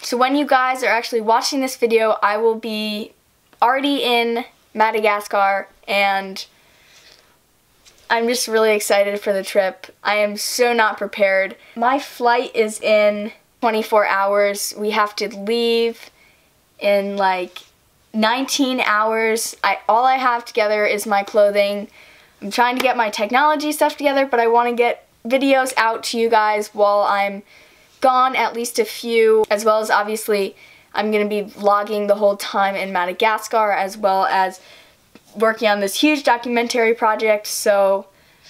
So when you guys are actually watching this video, I will be already in Madagascar, and I'm just really excited for the trip. I am so not prepared. My flight is in 24 hours. We have to leave in like 19 hours. All I have together is my clothing. I'm trying to get my technology stuff together, but I want to get videos out to you guys while I'm gone, at least a few, as well as obviously I'm going to be vlogging the whole time in Madagascar, as well as working on this huge documentary project. So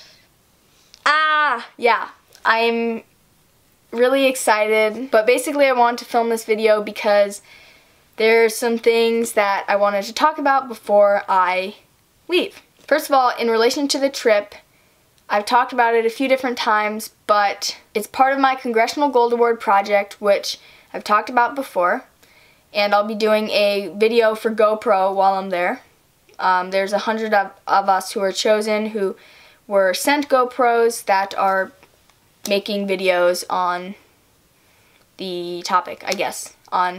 yeah, I'm really excited, but basically I wanted to film this video because there's some things that I wanted to talk about before I leave. First of all, in relation to the trip, I've talked about it a few different times, but it's part of my Congressional Gold Award project, which I've talked about before, and I'll be doing a video for GoPro while I'm there. There's 100 of us who are chosen who were sent GoPros that are making videos on the topic, I guess, on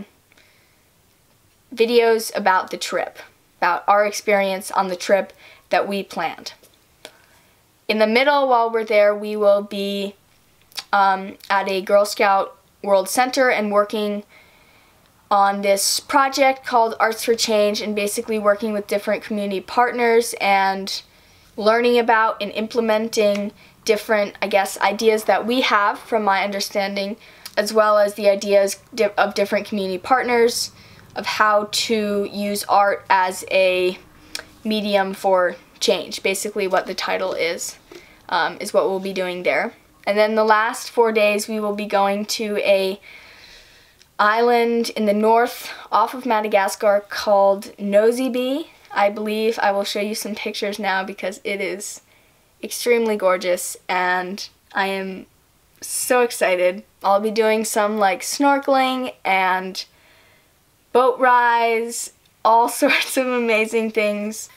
videos about the trip, about our experience on the trip that we planned. In the middle, while we're there, we will be at a Girl Scout World Center and working on this project called Arts for Change, and basically working with different community partners and learning about and implementing different, I guess, ideas that we have from my understanding, as well as the ideas of different community partners of how to use art as a medium for change. Basically what the title is what we'll be doing there. And then the last 4 days we will be going to a island in the north off of Madagascar called Nosy, I believe. I will show you some pictures now because it is extremely gorgeous and I am so excited. I'll be doing some like snorkeling and boat rides, all sorts of amazing things.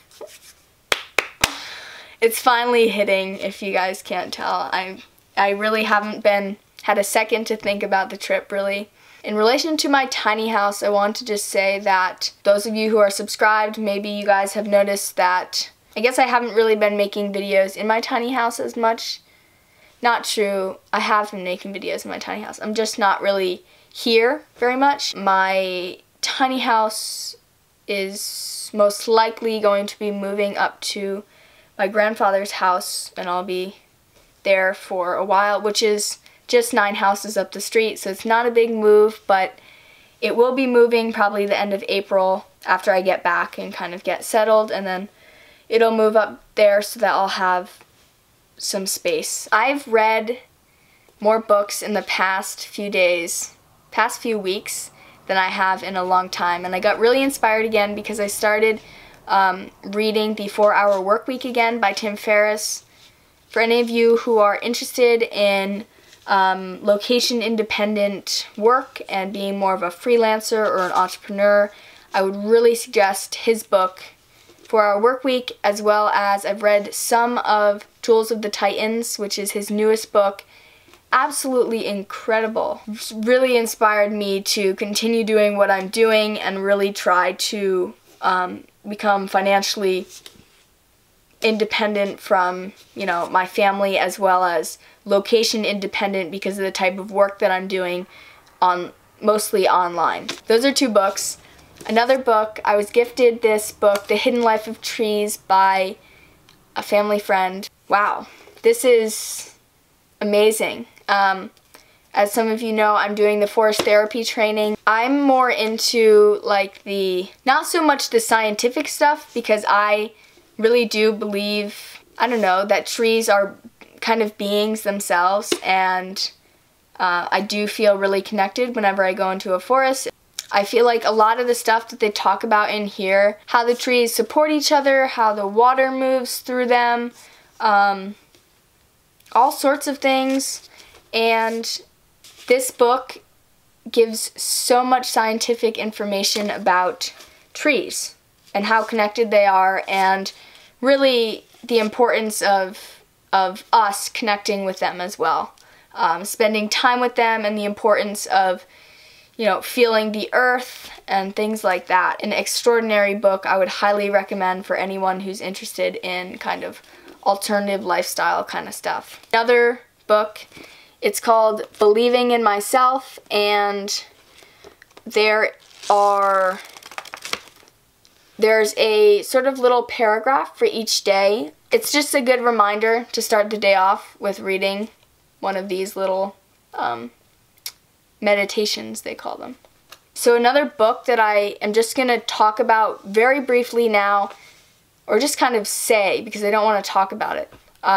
It's finally hitting, if you guys can't tell. I really haven't had a second to think about the trip, really. In relation to my tiny house, I want to just say that those of you who are subscribed, maybe you guys have noticed that I guess I haven't really been making videos in my tiny house as much. Not true. I have been making videos in my tiny house. I'm just not really here very much. My tiny house is most likely going to be moving up to my grandfather's house, and I'll be there for a while, which is just 9 houses up the street, so it's not a big move, but it will be moving probably the end of April after I get back and kind of get settled, and then it'll move up there so that I'll have some space. I've read more books in the past few weeks than I have in a long time, and I got really inspired again because I started reading The 4-Hour Workweek again by Tim Ferriss. For any of you who are interested in location-independent work and being more of a freelancer or an entrepreneur, I would really suggest his book, 4-Hour Workweek, as well as I've read some of Jewels of the Titans, which is his newest book. Absolutely incredible. It's really inspired me to continue doing what I'm doing and really try to become financially independent from, you know, my family, as well as location independent because of the type of work that I'm doing mostly online. Those are 2 books. Another book, I was gifted this book, The Hidden Life of Trees, by a family friend. Wow, this is amazing. As some of you know, I'm doing the forest therapy training. I'm more into like not so much the scientific stuff, because I really do believe, I don't know, that trees are kind of beings themselves, and I do feel really connected whenever I go into a forest. I feel like a lot of the stuff that they talk about in here, how the trees support each other, how the water moves through them, all sorts of things, and this book gives so much scientific information about trees and how connected they are, and really the importance of us connecting with them as well. Spending time with them, and the importance of, you know, feeling the earth and things like that. An extraordinary book I would highly recommend for anyone who's interested in kind of alternative lifestyle kind of stuff. Another book, it's called Believing in Myself, and there's a sort of little paragraph for each day. It's just a good reminder to start the day off with reading one of these little meditations, they call them. So another book that I am just going to talk about very briefly now, or just kind of say because I don't want to talk about it.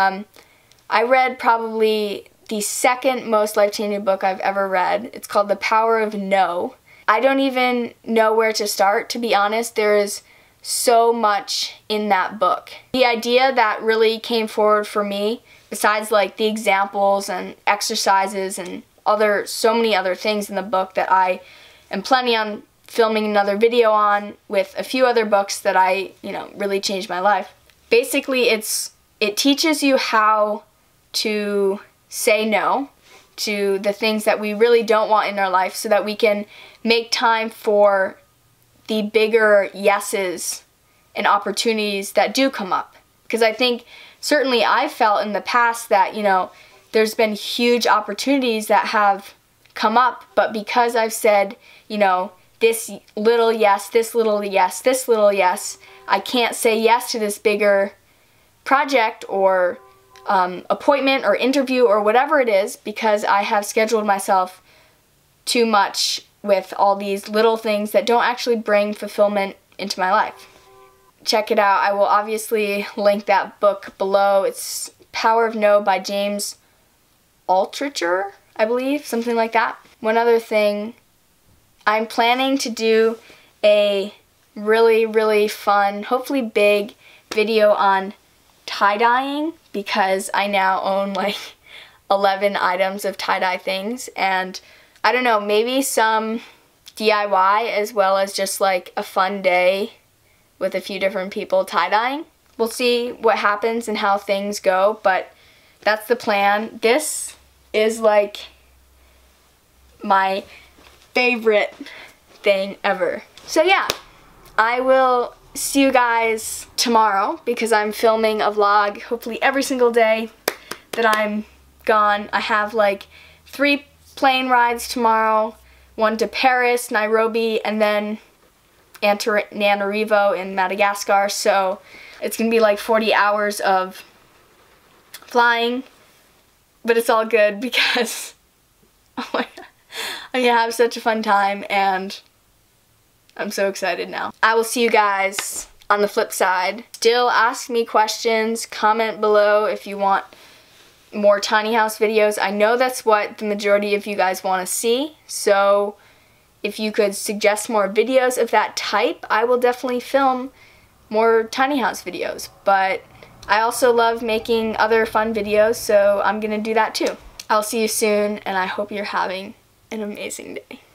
I read probably the second most life-changing book I've ever read. It's called The Power of No. I don't even know where to start, to be honest. There is so much in that book. The idea that really came forward for me, besides like the examples and exercises and so many other things in the book that I am planning on filming another video on with a few other books that I, really changed my life. Basically, it teaches you how to say no to the things that we really don't want in our life so that we can make time for the bigger yeses and opportunities that do come up. Because I think certainly I've felt in the past that, there's been huge opportunities that have come up, but because I've said, this little yes, this little yes, this little yes, I can't say yes to this bigger project or appointment or interview or whatever it is because I have scheduled myself too much with all these little things that don't actually bring fulfillment into my life. Check it out. I will obviously link that book below. It's Power of No by James Altucher, I believe, something like that. One other thing, I'm planning to do a really, really fun, hopefully big video on tie-dyeing because I now own like 11 items of tie-dye things, and I don't know, maybe some DIY as well as just like a fun day with a few different people tie-dyeing. We'll see what happens and how things go, but that's the plan. This is like my favorite thing ever. So yeah, I will see you guys tomorrow because I'm filming a vlog hopefully every single day that I'm gone. I have like 3 plane rides tomorrow, one to Paris, Nairobi, and then Antananarivo in Madagascar, so it's gonna be like 40 hours of flying, but it's all good because oh my god, I'm gonna have such a fun time and I'm so excited now. I will see you guys on the flip side. Still ask me questions, comment below if you want more tiny house videos. I know that's what the majority of you guys want to see, so if you could suggest more videos of that type, I will definitely film more tiny house videos. But I also love making other fun videos, so I'm gonna do that too. I'll see you soon, and I hope you're having an amazing day.